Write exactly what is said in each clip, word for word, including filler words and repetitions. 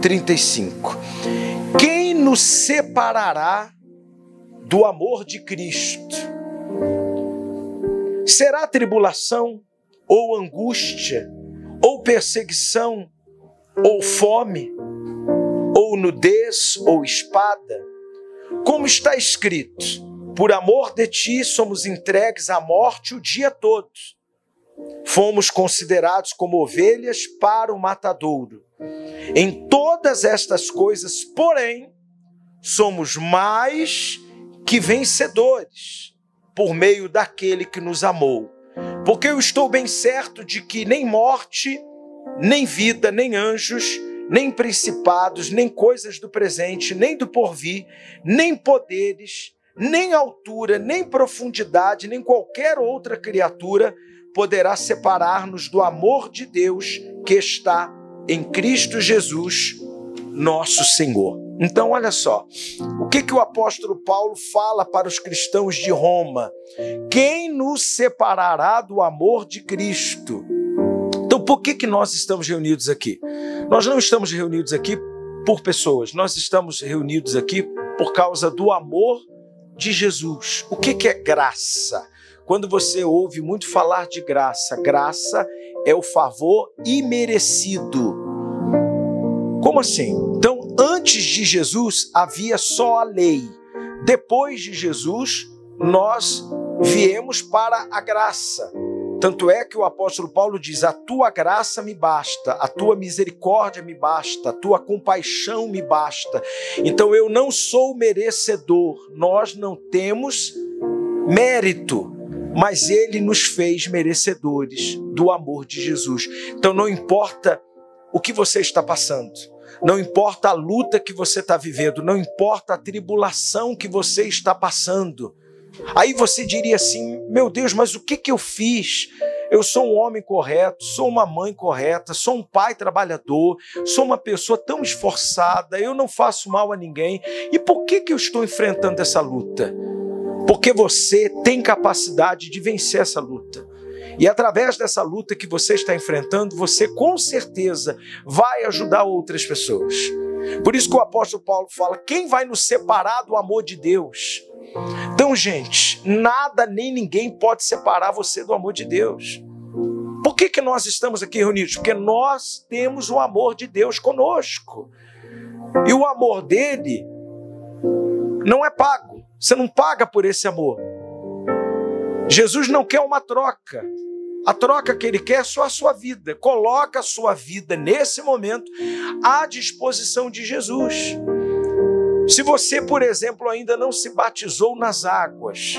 trinta e cinco. Quem nos separará do amor de Cristo? Será tribulação, ou angústia, ou perseguição, ou fome, ou nudez, ou espada? Como está escrito: por amor de ti somos entregues à morte o dia todo. Fomos considerados como ovelhas para o matadouro. Em todas estas coisas, porém, somos mais que vencedores, por meio daquele que nos amou. Porque eu estou bem certo de que nem morte, nem vida, nem anjos, nem principados, nem coisas do presente, nem do porvir, nem poderes, nem altura, nem profundidade, nem qualquer outra criatura poderá separar-nos do amor de Deus que está em Cristo Jesus, nosso Senhor. Então, olha só, o que, que o apóstolo Paulo fala para os cristãos de Roma? Quem nos separará do amor de Cristo? Então, por que, que nós estamos reunidos aqui? Nós não estamos reunidos aqui por pessoas, nós estamos reunidos aqui por causa do amor de Jesus. O que, que é graça? Quando você ouve muito falar de graça, graça é o favor imerecido. Como assim? Então, antes de Jesus havia só a lei. Depois de Jesus, nós viemos para a graça. Tanto é que o apóstolo Paulo diz: a tua graça me basta, a tua misericórdia me basta, a tua compaixão me basta. Então eu não sou merecedor, nós não temos mérito, mas ele nos fez merecedores do amor de Jesus. Então não importa o que você está passando, não importa a luta que você está vivendo, não importa a tribulação que você está passando. Aí você diria assim: meu Deus, mas o que, que eu fiz? Eu sou um homem correto, sou uma mãe correta, sou um pai trabalhador, sou uma pessoa tão esforçada, eu não faço mal a ninguém. E por que, que eu estou enfrentando essa luta? Porque você tem capacidade de vencer essa luta. E através dessa luta que você está enfrentando, você com certeza vai ajudar outras pessoas. Por isso que o apóstolo Paulo fala: quem vai nos separar do amor de Deus? Então, gente, nada nem ninguém pode separar você do amor de Deus. Por que, que nós estamos aqui reunidos? Porque nós temos o amor de Deus conosco. E o amor dele não é pago. Você não paga por esse amor. Jesus não quer uma troca. A troca que ele quer é só a sua vida. Coloca a sua vida nesse momento à disposição de Jesus. Se você, por exemplo, ainda não se batizou nas águas,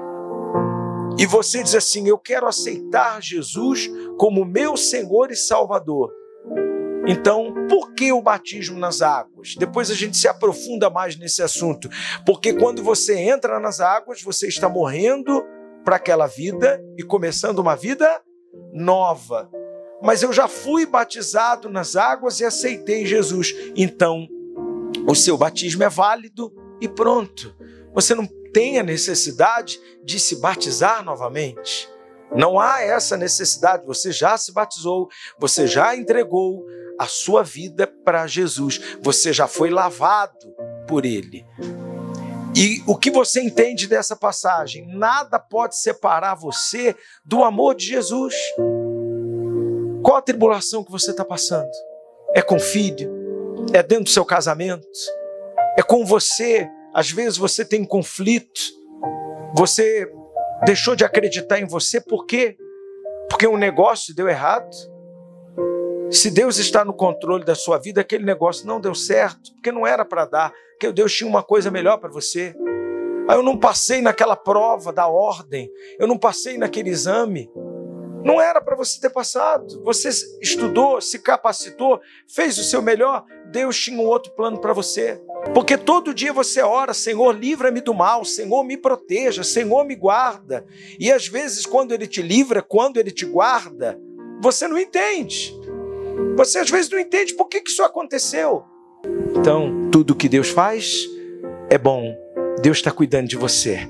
e você diz assim: eu quero aceitar Jesus como meu Senhor e Salvador. Então, por que o batismo nas águas? Depois a gente se aprofunda mais nesse assunto. Porque quando você entra nas águas, você está morrendo para aquela vida e começando uma vida nova. Mas eu já fui batizado nas águas e aceitei Jesus. Então, o seu batismo é válido e pronto. Você não tem a necessidade de se batizar novamente. Não há essa necessidade. Você já se batizou, você já entregou a sua vida para Jesus. Você já foi lavado por ele. E o que você entende dessa passagem? Nada pode separar você do amor de Jesus. Qual a tribulação que você está passando? É com filho? É dentro do seu casamento? É com você? Às vezes você tem conflito. Você deixou de acreditar em você. Por quê? Porque um negócio deu errado. Se Deus está no controle da sua vida, aquele negócio não deu certo, porque não era para dar, porque Deus tinha uma coisa melhor para você. Aí eu não passei naquela prova da ordem, eu não passei naquele exame. Não era para você ter passado. Você estudou, se capacitou, fez o seu melhor. Deus tinha um outro plano para você. Porque todo dia você ora: Senhor, livra-me do mal, Senhor, me proteja, Senhor, me guarda. E às vezes quando Ele te livra, quando Ele te guarda, você não entende. Você às vezes não entende por que que isso aconteceu. Então, tudo que Deus faz é bom. Deus está cuidando de você.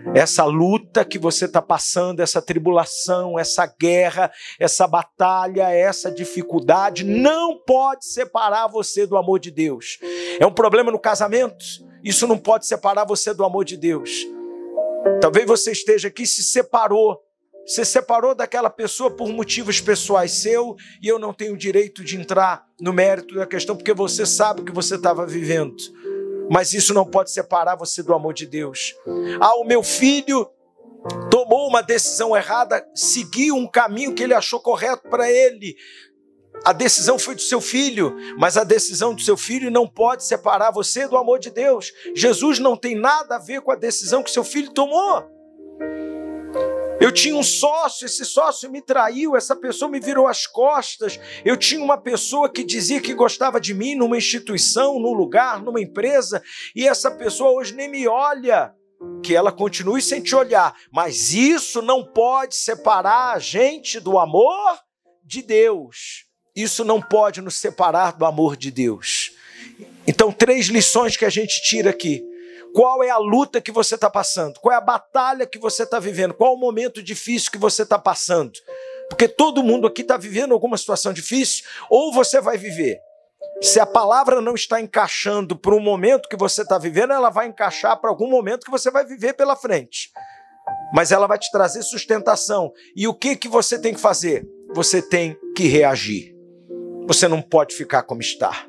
essa luta que você está passando, essa tribulação, essa guerra, essa batalha, essa dificuldade, não pode separar você do amor de Deus. É um problema no casamento? Isso não pode separar você do amor de Deus. Talvez você esteja aqui e se separou. Você separou daquela pessoa por motivos pessoais seu, e eu não tenho direito de entrar no mérito da questão, porque você sabe o que você estava vivendo. Mas isso não pode separar você do amor de Deus. Ah, o meu filho tomou uma decisão errada, seguiu um caminho que ele achou correto para ele. A decisão foi do seu filho, mas a decisão do seu filho não pode separar você do amor de Deus. Jesus não tem nada a ver com a decisão que seu filho tomou. Eu tinha um sócio, esse sócio me traiu, essa pessoa me virou as costas. Eu tinha uma pessoa que dizia que gostava de mim numa instituição, num lugar, numa empresa, e essa pessoa hoje nem me olha. Que ela continue sem te olhar, mas isso não pode separar a gente do amor de Deus. Isso não pode nos separar do amor de Deus. Então, três lições que a gente tira aqui. Qual é a luta que você está passando? Qual é a batalha que você está vivendo? Qual é o momento difícil que você está passando? Porque todo mundo aqui está vivendo alguma situação difícil, ou você vai viver. Se a palavra não está encaixando para o momento que você está vivendo, ela vai encaixar para algum momento que você vai viver pela frente. Mas ela vai te trazer sustentação. E o que, que você tem que fazer? Você tem que reagir. Você não pode ficar como está.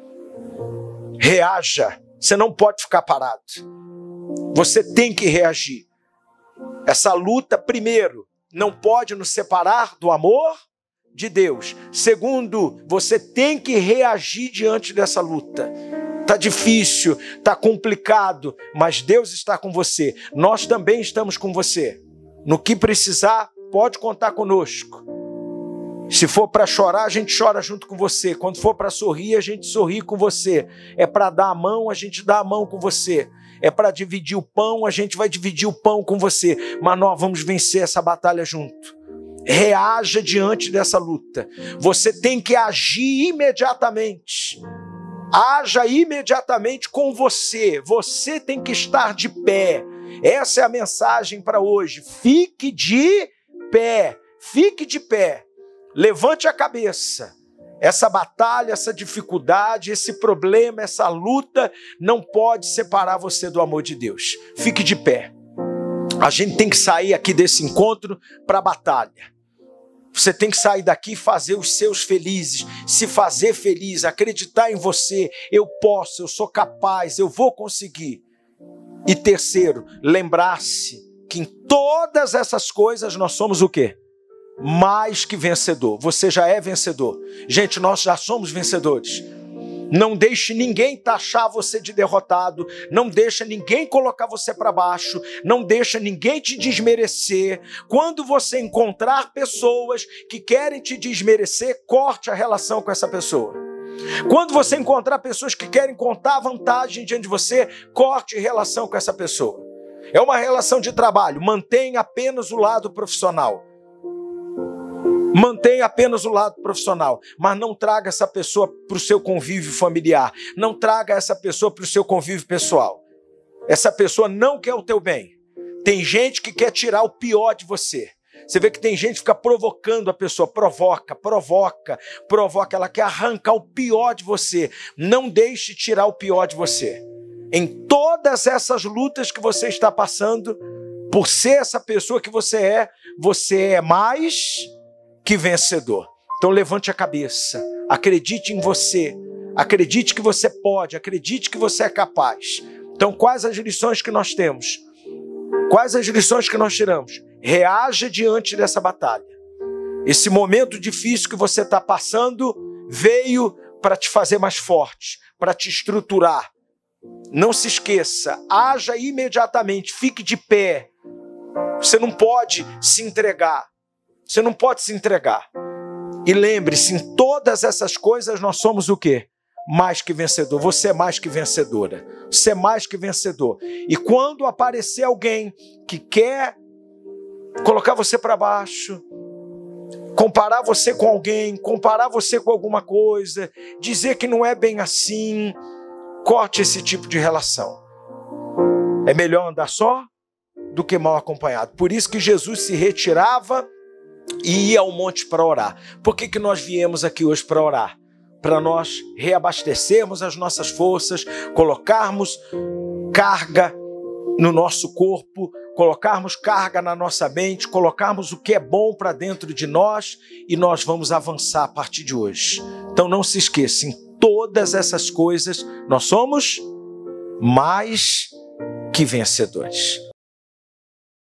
Reaja. Você não pode ficar parado. Você tem que reagir. Essa luta, primeiro, não pode nos separar do amor de Deus. Segundo, você tem que reagir diante dessa luta. Está difícil, está complicado, mas Deus está com você. Nós também estamos com você. No que precisar, pode contar conosco. Se for para chorar, a gente chora junto com você. Quando for para sorrir, a gente sorri com você. É para dar a mão, a gente dá a mão com você. É para dividir o pão, a gente vai dividir o pão com você. Mas nós vamos vencer essa batalha junto. Reaja diante dessa luta. Você tem que agir imediatamente. Haja imediatamente com você. Você tem que estar de pé. Essa é a mensagem para hoje. Fique de pé. Fique de pé. Levante a cabeça. Essa batalha, essa dificuldade, esse problema, essa luta não pode separar você do amor de Deus. Fique de pé. A gente tem que sair aqui desse encontro para a batalha. Você tem que sair daqui e fazer os seus felizes, se fazer feliz, acreditar em você. Eu posso, eu sou capaz, eu vou conseguir. E terceiro, lembrar-se que em todas essas coisas nós somos o quê? Mais que vencedor. Você já é vencedor. Gente, nós já somos vencedores. Não deixe ninguém taxar você de derrotado. Não deixe ninguém colocar você para baixo. Não deixe ninguém te desmerecer. Quando você encontrar pessoas que querem te desmerecer, corte a relação com essa pessoa. Quando você encontrar pessoas que querem contar vantagem diante de você, corte relação com essa pessoa. É uma relação de trabalho. Mantenha apenas o lado profissional. Mantenha apenas o lado profissional, mas não traga essa pessoa para o seu convívio familiar. Não traga essa pessoa para o seu convívio pessoal. Essa pessoa não quer o teu bem. Tem gente que quer tirar o pior de você. Você vê que tem gente que fica provocando a pessoa. Provoca, provoca, provoca. Ela quer arrancar o pior de você. Não deixe tirar o pior de você. Em todas essas lutas que você está passando, por ser essa pessoa que você é, você é mais que vencedor. Então levante a cabeça, acredite em você, acredite que você pode, acredite que você é capaz. Então quais as lições que nós temos? Quais as lições que nós tiramos? Reaja diante dessa batalha. Esse momento difícil que você está passando veio para te fazer mais forte, para te estruturar. Não se esqueça, haja imediatamente, fique de pé. Você não pode se entregar. Você não pode se entregar. E lembre-se, em todas essas coisas nós somos o quê? Mais que vencedor. Você é mais que vencedora. Você é mais que vencedor. E quando aparecer alguém que quer colocar você para baixo, comparar você com alguém, comparar você com alguma coisa, dizer que não é bem assim, corte esse tipo de relação. É melhor andar só do que mal acompanhado. Por isso que Jesus se retirava e ia ao monte para orar. Por que que nós viemos aqui hoje para orar? Para nós reabastecermos as nossas forças, colocarmos carga no nosso corpo, colocarmos carga na nossa mente, colocarmos o que é bom para dentro de nós e nós vamos avançar a partir de hoje. Então não se esqueça, em todas essas coisas nós somos mais que vencedores.